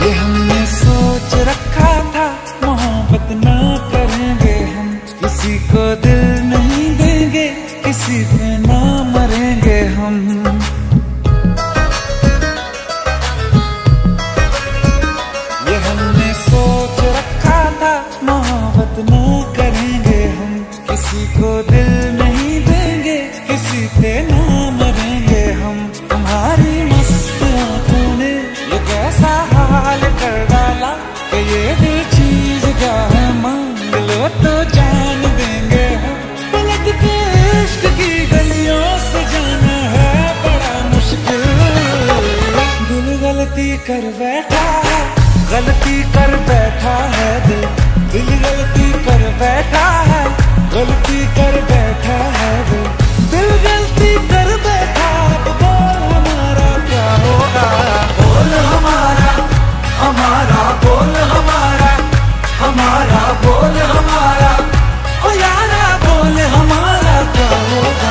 ये हमने सोच रखा था, मोहब्बत ना करेंगे हम, किसी को दिल नहीं देंगे, किसी पे ना मरेंगे हम। ये हमने सोच रखा था, मोहब्बत ना करेंगे हम, किसी को दिल नहीं देंगे, किसी पे ना मरेंगे हम। तुम्हारी मस्त आंखों ने ये कैसा हाल कर डाला कि ये दिल चीज क्या है, मांग लो तो जान देंगे हम। पलक के इश्क की गलियों से जाना है बड़ा मुश्किल। दिल गलती कर बैठा है, गलती कर बैठा है दिल, दिल गलती कर बैठा है, गलती कर बैठा है दिल, दिल गलती कर बैठा। अब बोल हमारा क्या होगा, बोल हमारा, हमारा बोल हमारा, हमारा बोल हमारा, ओ यारा बोल हमारा क्या होगा।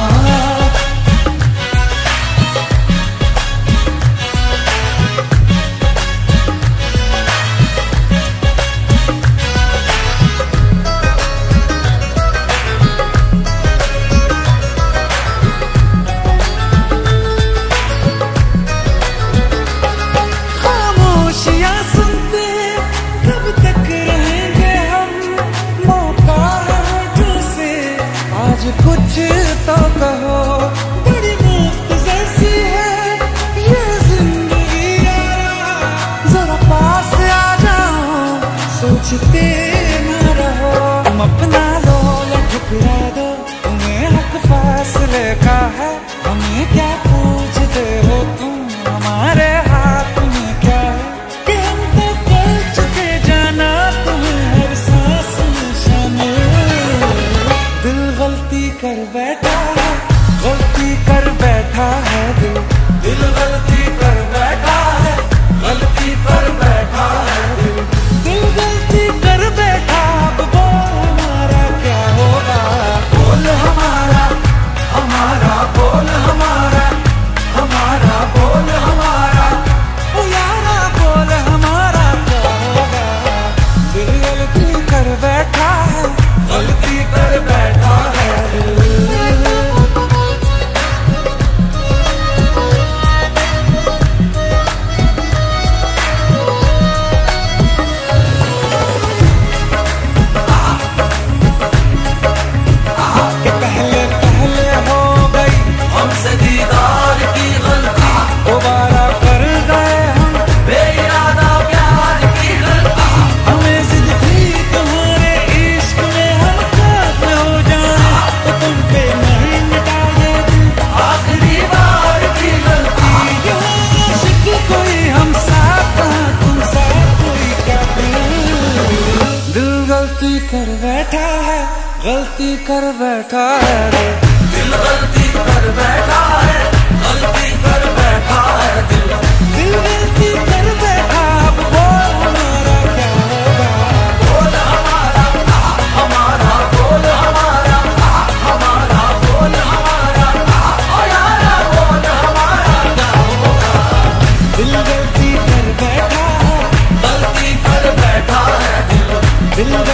कुछ तो कहो, बड़ी मुख्तसर सी है ये जिंदगी यारा, जरा पास आ जाओ, सोचते न रहो। तुम अपना लो या ठुकरा दो, तुम्हें हक फासले का है, हमें क्या पूछते हो तुम, हमारे हाथ में क्या है कि हम तो कर चुके जाना तुम्हें हर सांस में शामिल। दिल गलती कर बैठा है, गलती कर बैठा है दिल, दिल गलती कर बैठा है, गलती कर बैठा है दिल, दिल गलती कर बैठा। अब बोल हमारा क्या होगा, बोल हमारा, हमारा बोल हमारा, हमारा बोल हमारा, ओ यारा बोल हमारा क्या होगा। दिल गलती कर बैठा है, गलती कर बैठा है दिल। गलती कर बैठा है, गलती कर बैठा है दिल, गलती कर बैठा है, गलती कर बैठा है दिल, दिल गलती कर बैठा। अब बोल हमारा क्या होगा, बोल हमारा, हमारा बोल हमारा, हमारा बोल हमारा, ओ यारा बोल हमारा क्या होगा। दिल गलती कर बैठा है, गलती कर बैठा है दिल, दिल